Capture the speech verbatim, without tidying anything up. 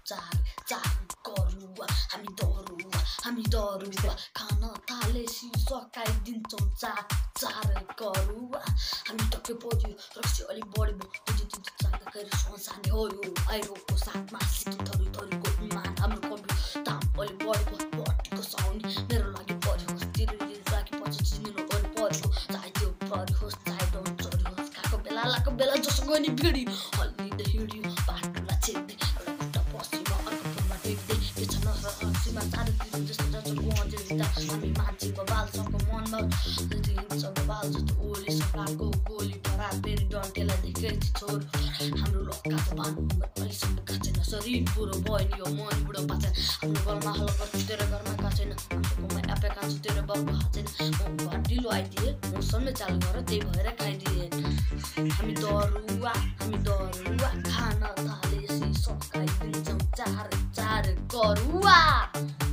चार चार करुवा हामी दरुवा हामी दरुवा खान थालेसी सकाइदिन्छौँ चार चार करुवा हामी टक्कै पर्यो रक्सी अलिक बढी भयो तुझी तुझी चाँदाखेरि ससाने हो यो आइरोको साथमा सिक्किम थरी थरीको मान हाम्रो कवि दाम अलिक बढेको बटीको साउनी मेरो लागि पर्यो होस् तिरो लागि पछि चिनिनु पनि पर्यो चाहे त्यो प्रहरी होस् चाहे डन चोरी होस् खाएको बेला लाएको बेला जोसँग नि भिडी हल्लिँदै हिँड्यो बाटोलाई छेड्दै एउटा खुट्टा पसीमा अर्को फुलमा टेक्दै के छ नसीमा चारैतिर जस्तो जस्तो गुहाउँदै हामी मान्छेको बालसँग मनमा हिँड्छ बाल जस्तो ओली सकाको गोली भरा फेरि डन्टेलाई देखेँ छोर हाम्रो लक्काको बानु अहिलेसम्म खाँचेन शरीर बुढो भयो नि यो मन बुढो पाछेन हाम्रो घरमा हल्ला गर्छु तेरो घरमा खाँचेन हाम्रोकोमा एपे खान्छु तेरो बाबु खाँचेन म घर ढिलो आइदिएँ मौसमले चालु गर त्यही भएर खाइदिएँ हामी दरुवा हामी दरुवा खान थालेसी सकाइदिन्छौँ चार चार करुवा।